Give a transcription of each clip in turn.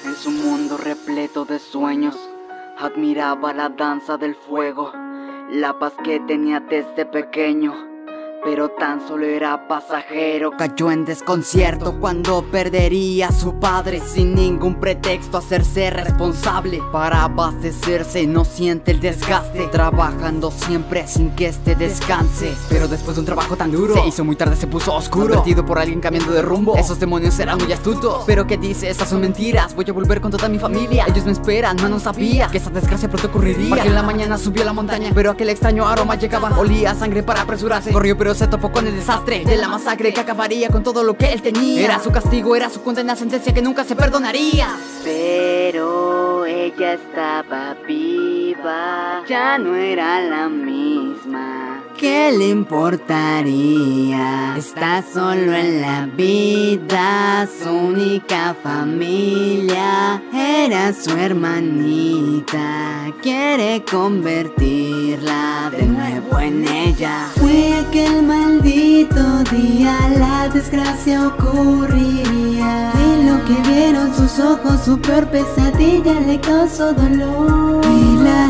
En su mundo repleto de sueños, admiraba la danza del fuego, la paz que tenía desde pequeño, pero tan solo era pasajero. Cayó en desconcierto cuando perdería a su padre, sin ningún pretexto hacerse responsable. Para abastecerse no siente el desgaste, trabajando siempre sin que este descanse. Pero después de un trabajo tan duro, se hizo muy tarde, se puso oscuro, advertido por alguien cambiando de rumbo. Esos demonios eran muy astutos, pero ¿qué dice? Esas son mentiras. Voy a volver con toda mi familia, ellos me esperan, no sabía que esa desgracia pronto ocurriría. Porque en la mañana subió a la montaña, pero aquel extraño aroma llegaba. Olía a sangre para apresurarse, corrió pero se topó con el desastre de la masacre que acabaría con todo lo que él tenía. Era su castigo, era su condena, sentencia que nunca se perdonaría. Pero ella estaba viva, ya no era la misma. ¿Qué le importaría? Está solo en la vida, su única familia era su hermanita. Quiere convertirla de nuevo en ella. Fue aquel maldito día, la desgracia ocurriría. Y lo que vieron sus ojos, su peor pesadilla le causó dolor. Y la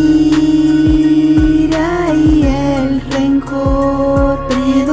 ira y el rencor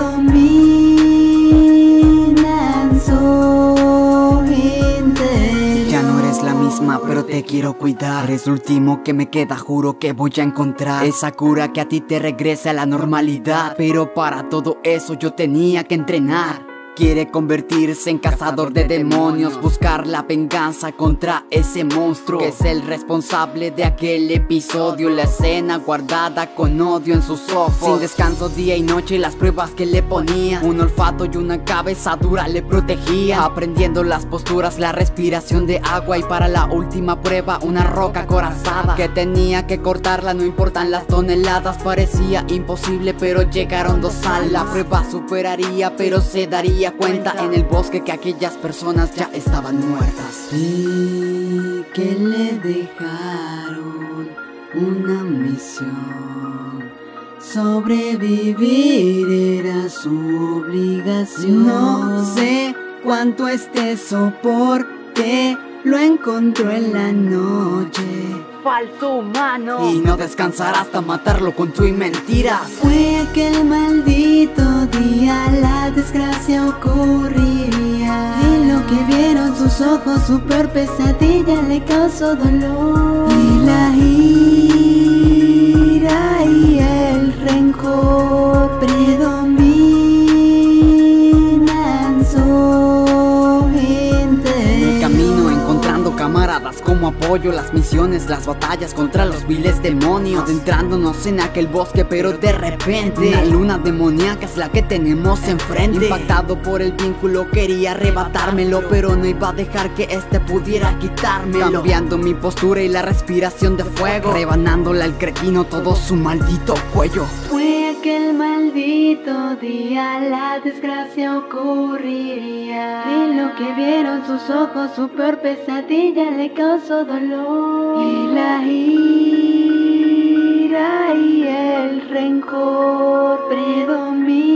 predominan su interior. Ya no eres la misma, pero te quiero cuidar. Es lo último que me queda, juro que voy a encontrar esa cura que a ti te regrese a la normalidad. Pero para todo eso yo tenía que entrenar. Quiere convertirse en cazador de demonios, buscar la venganza contra ese monstruo que es el responsable de aquel episodio. La escena guardada con odio en sus ojos, sin descanso día y noche, las pruebas que le ponía. Un olfato y una cabeza dura le protegía, aprendiendo las posturas, la respiración de agua. Y para la última prueba una roca acorazada que tenía que cortarla, no importan las toneladas. Parecía imposible pero llegaron dos alas. La prueba superaría pero se daría cuenta en el bosque que aquellas personas ya estaban muertas. Y que le dejaron una misión, sobrevivir era su obligación. No sé cuánto esté eso porque lo encontró en la noche. Falso humano, y no descansará hasta matarlo con tu y mentiras. Fue aquel maldito día, la desgracia ocurriría. Y lo que vieron sus ojos, su peor pesadilla le causó dolor. Y la ira y el rencor predominan su interior. Camino encontrando camaradas como apoyo, las misiones, las batallas contra los viles demonios, adentrándonos en aquel bosque, pero de repente una luna demoníaca es la que tenemos enfrente. Impactado por el vínculo quería arrebatármelo, pero no iba a dejar que este pudiera quitármelo. Cambiando mi postura y la respiración de fuego, rebanándole al cretino todo su maldito cuello. Fue aquel maldito día, la desgracia ocurriría. Y lo que vieron sus ojos, su peor pesadilla le causó dolor. Y la ira y el rencor predominan